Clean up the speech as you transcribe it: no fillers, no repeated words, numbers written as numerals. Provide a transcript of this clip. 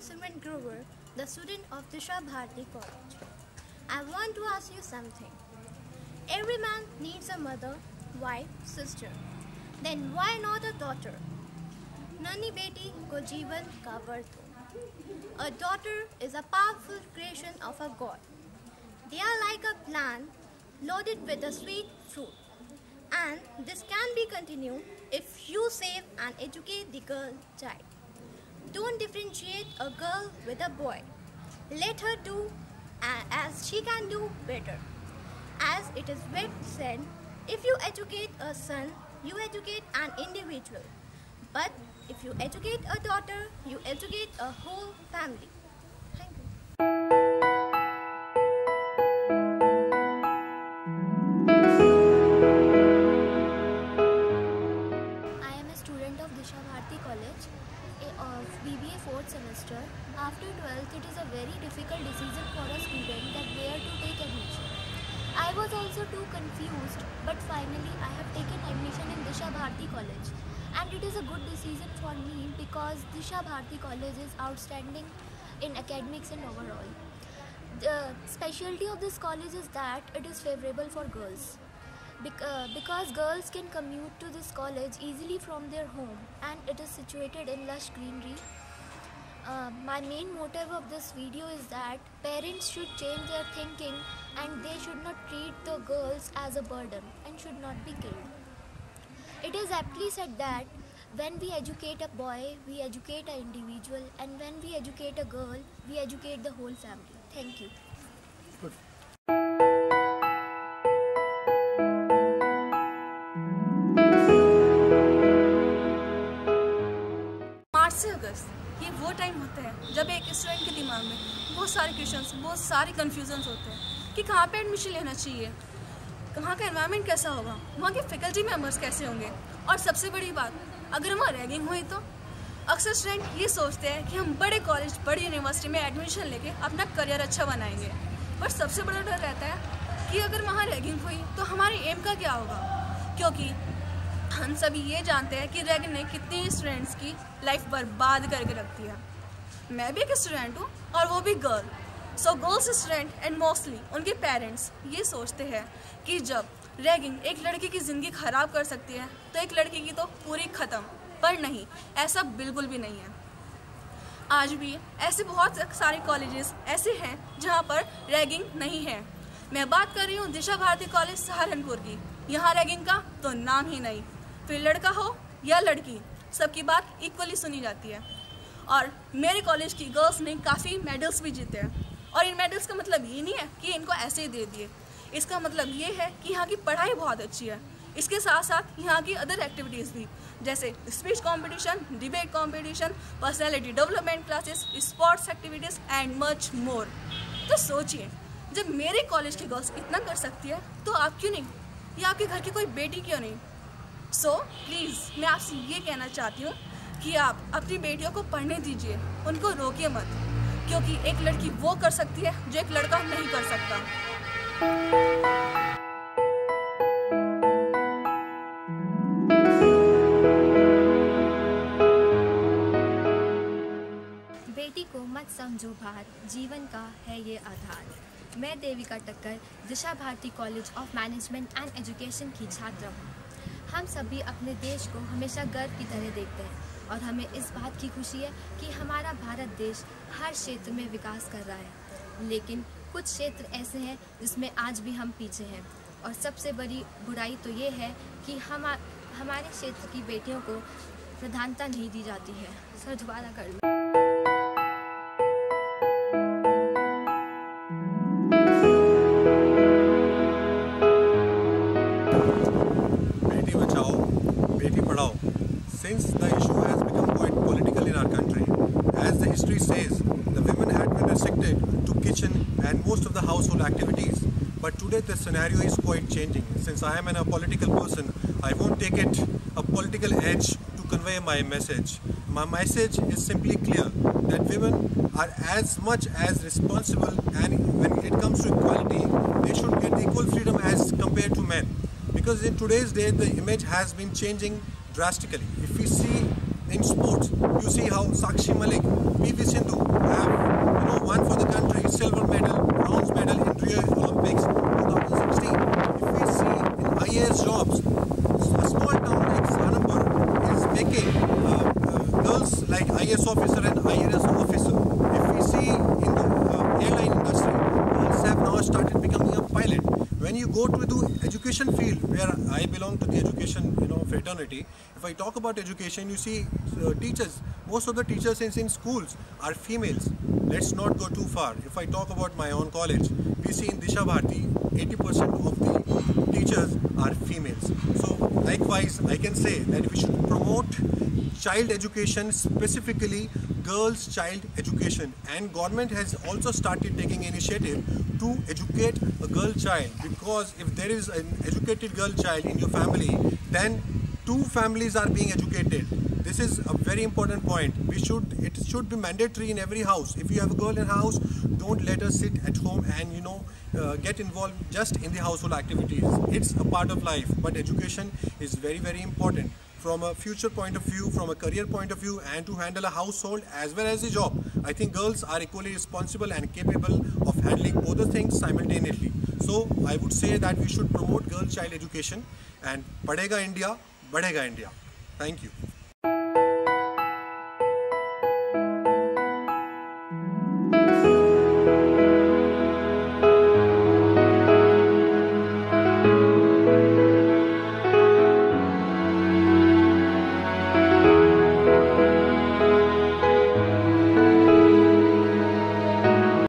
Simran Grover, the student of Disha Bharati College. I want to ask you something. Every man needs a mother, wife, sister. Then why not a daughter? Nani beti ko jeevan ka var do. A daughter is a powerful creation of a God. They are like a plant loaded with a sweet fruit. And this can be continued if you save and educate the girl child. Don't differentiate a girl with a boy. Let her do as she can do better. As it is well said, if you educate a son, you educate an individual. But if you educate a daughter, you educate a whole family. Thank you. I am a student of Disha Bharati College of BBA 4th semester. After 12th, it is a very difficult decision for a student that where to take admission. I was also too confused, but finally I have taken admission in Disha Bharati College. And it is a good decision for me because Disha Bharati College is outstanding in academics and overall. The specialty of this college is that it is favorable for girls. Because girls can commute to this college easily from their home and it is situated in lush greenery. My main motive of this video is that parents should change their thinking and they should not treat the girls as a burden and should not be killed. It is aptly said that when we educate a boy, we educate an individual, and when we educate a girl, we educate the whole family. Thank you. Good. मार्च से अगस्त ये वो time होता है जब एक student के दिमाग में बहुत सारे क्वेश्चंस, बहुत सारे कन्फ्यूजन्स होते हैं कि कहाँ पे एडमिशन लेना चाहिए, कहाँ का एनवायरनमेंट कैसा होगा, वहाँ के फैकल्टी मेंबर्स कैसे होंगे, और सबसे बड़ी बात अगर वहाँ रैगिंग हुई तो। अक्सर स्टूडेंट ये सोचते हैं कि हम बड़े कॉलेज, बड़ी यूनिवर्सिटी में एडमिशन लेके अपना करियर अच्छा बनाएंगे, पर सबसे बड़ा डर रहता है कि अगर वहाँ रैगिंग हुई तो हमारे एम का क्या होगा, क्योंकि हम सभी ये जानते हैं कि रैगिंग ने कितनी स्टूडेंट्स की लाइफ बर्बाद करके रखती है। मैं भी एक स्टूडेंट हूँ और वो भी girl. So girls student and mostly उनके पेरेंट्स ये सोचते हैं कि जब रैगिंग एक लड़की की ज़िंदगी ख़राब कर सकती है तो एक लड़की की तो पूरी ख़त्म, पर नहीं, ऐसा बिल्कुल भी नहीं है। आज भी ऐसे बहुत सारे कॉलेजेस ऐसे हैं जहाँ पर रैगिंग नहीं है। मैं बात कर रही हूँ दिशा भारती कॉलेज सहारनपुर की। यहाँ रैगिंग का तो नाम ही नहीं, फिर लड़का हो या लड़की, सबकी बात इक्वली सुनी जाती है। और मेरे कॉलेज की गर्ल्स ने काफ़ी मेडल्स भी जीते हैं, और इन मेडल्स का मतलब ये नहीं है कि इनको ऐसे ही दे दिए। इसका मतलब ये है कि यहाँ की पढ़ाई बहुत अच्छी है। इसके साथ साथ यहाँ की अदर एक्टिविटीज़ भी, जैसे speech competition, debate competition, personality development classes, sports activities and much more. तो सोचिए, जब मेरे कॉलेज की गर्ल्स इतना कर सकती है तो आप क्यों नहीं, या आपके घर की कोई बेटी क्यों नहीं। सो प्लीज़ मैं आपसे ये कहना चाहती हूँ कि आप अपनी बेटियों को पढ़ने दीजिए, उनको रोकिए मत, क्योंकि एक लड़की वो कर सकती है जो एक लड़का नहीं कर सकता। बेटी को मत समझो भार, जीवन का है ये आधार। मैं Devika Thakkar Disha Bharti college of management and education की छात्रा हूँ। हम सभी अपने देश को हमेशा गर्व की तरह देखते हैं और हमें इस बात की खुशी है कि हमारा भारत देश हर क्षेत्र में विकास कर रहा है, लेकिन कुछ क्षेत्र ऐसे हैं जिसमें आज भी हम पीछे हैं। और सबसे बड़ी बुराई तो ये है कि हमारे क्षेत्र की बेटियों को प्रधानता नहीं दी जाती है। सर दोबारा कर लो। Since the issue has become quite political in our country, as the history says, the women had been restricted to kitchen and most of the household activities. But today the scenario is quite changing. Since I am a political person, I won't take it a political edge to convey my message. My message is simply clear, that women are as much as responsible, and when it comes to equality, they should get the equal freedom as compared to men. Because in today's day, the image has been changing drastically. If we see in sports, you see how Sakshi Malik, PV Sindhu, like IS officer and IRS officer. If we see in the airline industry, girls have now started becoming a pilot. When you go to the education field, where I belong to the education fraternity, if I talk about education, you see teachers, most of the teachers in schools are females. Let's not go too far. If I talk about my own college, we see in Disha Bharti, 80% of the teachers are females. So likewise, I can say that we should promote child education, specifically girls' child education, and government has also started taking initiative to educate a girl child, because if there is an educated girl child in your family, then 2 families are being educated. This is a very important point. It should be mandatory in every house. If you have a girl in a house, don't let her sit at home and get involved just in the household activities. It's a part of life, but education is very, very important from a future point of view, from a career point of view, and to handle a household as well as a job. I think girls are equally responsible and capable of handling both the things simultaneously. So I would say that we should promote girl child education, and Padhega India, Badhega India. Thank you.